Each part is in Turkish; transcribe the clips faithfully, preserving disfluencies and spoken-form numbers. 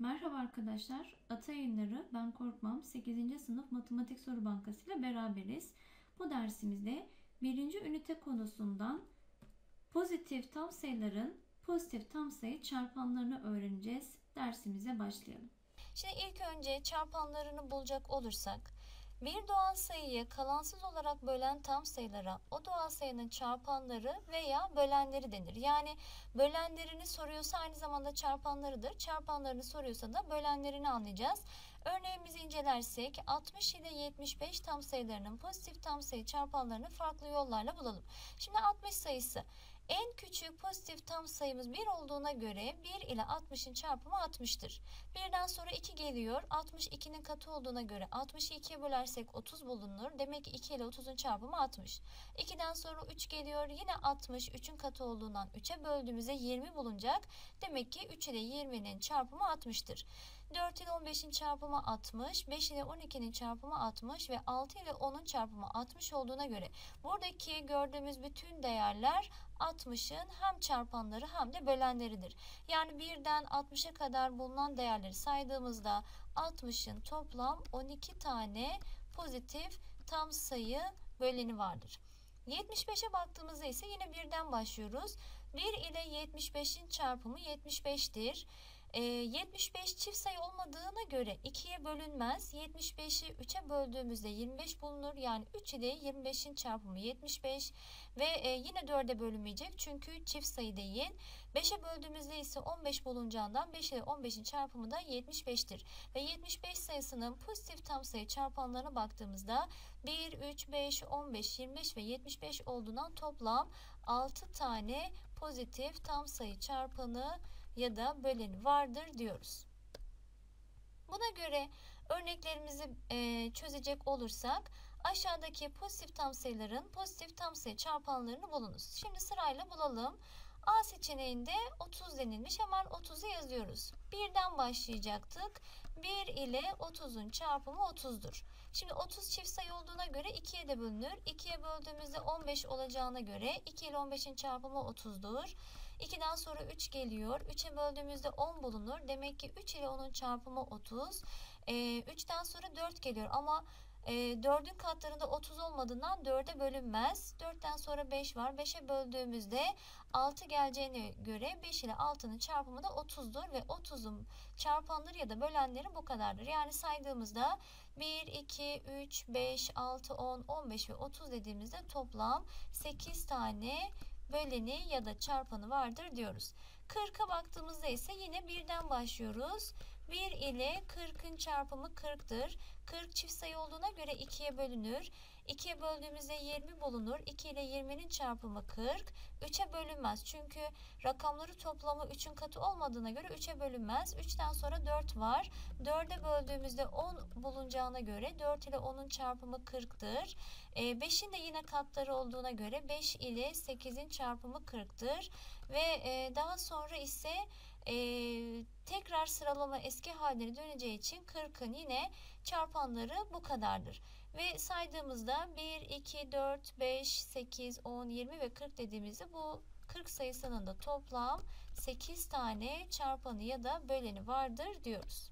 Merhaba arkadaşlar, Ata Yayınları Ben Korkmam sekizinci sınıf matematik soru bankası ile beraberiz. Bu dersimizde birinci ünite konusundan pozitif tam sayıların pozitif tam sayı çarpanlarını öğreneceğiz. Dersimize başlayalım. Şimdi ilk önce çarpanlarını bulacak olursak, bir doğal sayıyı kalansız olarak bölen tam sayılara o doğal sayının çarpanları veya bölenleri denir. Yani bölenlerini soruyorsa aynı zamanda çarpanlarıdır. Çarpanlarını soruyorsa da bölenlerini anlayacağız. Örneğimizi incelersek altmış ile yetmiş beş tam sayılarının pozitif tam sayı çarpanlarını farklı yollarla bulalım. Şimdi altmış sayısı. En küçük pozitif tam sayımız bir olduğuna göre bir ile altmışın çarpımı altmıştır. birden sonra iki geliyor. altmış ikinin katı olduğuna göre altmışı ikiye bölersek otuz bulunur. Demek ki iki ile otuzun çarpımı altmış. ikiden sonra üç geliyor. Yine altmış üçün katı olduğundan üçe böldüğümüzde yirmi bulunacak. Demek ki üç ile yirminin çarpımı altmıştır. dört ile on beşin çarpımı altmış, beş ile on ikinin çarpımı altmış ve altı ile onun çarpımı altmış olduğuna göre buradaki gördüğümüz bütün değerler altmışın hem çarpanları hem de bölenleridir. Yani birden altmışa kadar bulunan değerleri saydığımızda altmışın toplam on iki tane pozitif tam sayı böleni vardır. yetmiş beşe baktığımızda ise yine birden başlıyoruz. bir ile yetmiş beşin çarpımı yetmiş beştir. E, yetmiş beş çift sayı olmadığına göre ikiye bölünmez. yetmiş beşi üçe böldüğümüzde yirmi beş bulunur. Yani üç ile yirmi beşin çarpımı yetmiş beş ve e, yine dörde bölünmeyecek çünkü çift sayı değil. beşe böldüğümüzde ise on beş bulunacağından beş ile on beşin çarpımı da yetmiş beştir. Ve yetmiş beş sayısının pozitif tam sayı çarpanlarına baktığımızda bir, üç, beş, on beş, yirmi beş ve yetmiş beş olduğundan toplam altı tane pozitif tam sayı çarpanı ya da böleni vardır diyoruz. Buna göre örneklerimizi e, çözecek olursak aşağıdaki pozitif tam sayıların pozitif tam sayı çarpanlarını bulunuz. Şimdi sırayla bulalım. A seçeneğinde otuz denilmiş. Hemen otuzu yazıyoruz. birden başlayacaktık. bir ile otuzun çarpımı otuzdur. Şimdi otuz çift sayı olduğuna göre ikiye de bölünür. ikiye böldüğümüzde on beş olacağına göre iki ile on beşin çarpımı otuzdur. ikiden sonra üç geliyor. üçe böldüğümüzde on bulunur. Demek ki üç ile onun çarpımı otuz. E, üçten sonra dört geliyor ama E, dördün katlarında otuz olmadığından dörde bölünmez. dörtten sonra beş var. beşe böldüğümüzde altı geleceğine göre beş ile altının çarpımı da otuzdur ve otuzun çarpanları ya da bölenleri bu kadardır. Yani saydığımızda bir, iki, üç, beş, altı, on, on beş ve otuz dediğimizde toplam sekiz tane böleni ya da çarpanı vardır diyoruz. kırka baktığımızda ise yine birden başlıyoruz. bir ile kırkın çarpımı kırktır. kırk çift sayı olduğuna göre ikiye bölünür. ikiye böldüğümüzde yirmi bulunur. iki ile yirminin çarpımı kırk. üçe bölünmez. Çünkü rakamları toplamı üçün katı olmadığına göre üçe bölünmez. üçten sonra dört var. dörde böldüğümüzde on bulunacağına göre dört ile onun çarpımı kırktır. E, beşin de yine katları olduğuna göre beş ile sekizin çarpımı kırktır. Ve e, daha sonra ise e, tekrar sıralama eski haline döneceği için kırkın yine çarpanları bu kadardır. Ve saydığımızda bir, iki, dört, beş, sekiz, on, yirmi ve kırk dediğimizde bu kırk sayısının da toplam sekiz tane çarpanı ya da böleni vardır diyoruz.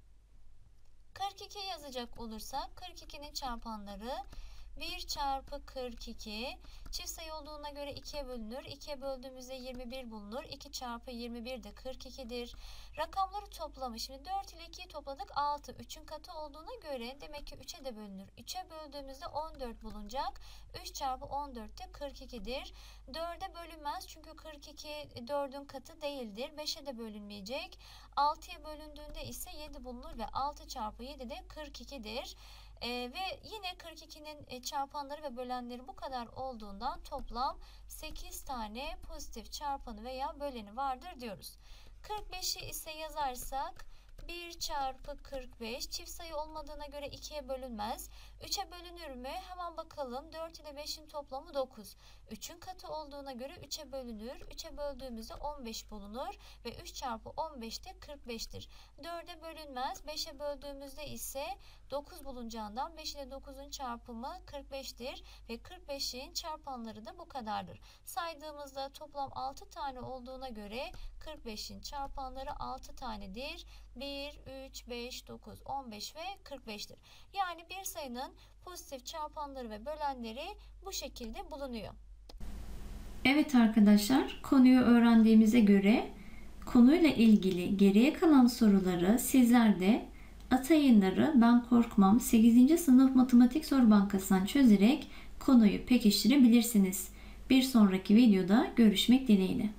kırk iki yazacak olursak kırk ikinin çarpanları bir çarpı kırk iki çift sayı olduğuna göre ikiye bölünür. ikiye böldüğümüzde yirmi bir bulunur. iki çarpı yirmi bir de kırk ikidir. Rakamları toplamı şimdi dört ile ikiyi topladık altı. üçün katı olduğuna göre demek ki üçe de bölünür. üçe böldüğümüzde on dört bulunacak. üç çarpı on dört de kırk ikidir. dörde bölünmez çünkü kırk iki dördün katı değildir. beşe de bölünmeyecek. altıya bölündüğünde ise yedi bulunur ve altı çarpı yedi de kırk ikidir. Ee, ve yine kırk ikinin e, çarpanları ve bölenleri bu kadar olduğundan toplam sekiz tane pozitif çarpanı veya böleni vardır diyoruz. kırk beşi ise yazarsak bir çarpı kırk beş çift sayı olmadığına göre ikiye bölünmez. üçe bölünür mü? Hemen bakalım. dört ile beşin toplamı dokuz. üçün katı olduğuna göre üçe bölünür. üçe böldüğümüzde on beş bulunur ve üç çarpı on beş de kırk beştir. dörde bölünmez. beşe böldüğümüzde ise dokuz bulunacağından beş ile dokuzun çarpımı kırk beştir ve kırk beşin çarpanları da bu kadardır. Saydığımızda toplam altı tane olduğuna göre kırk beşin çarpanları altı tanedir. bir bir, üç, beş, dokuz, on beş ve kırk beştir. Yani bir sayının pozitif çarpanları ve bölenleri bu şekilde bulunuyor. Evet arkadaşlar, konuyu öğrendiğimize göre konuyla ilgili geriye kalan soruları sizler de Atayınları Ben Korkmam sekizinci sınıf matematik soru bankasından çözerek konuyu pekiştirebilirsiniz. Bir sonraki videoda görüşmek dileğiyle.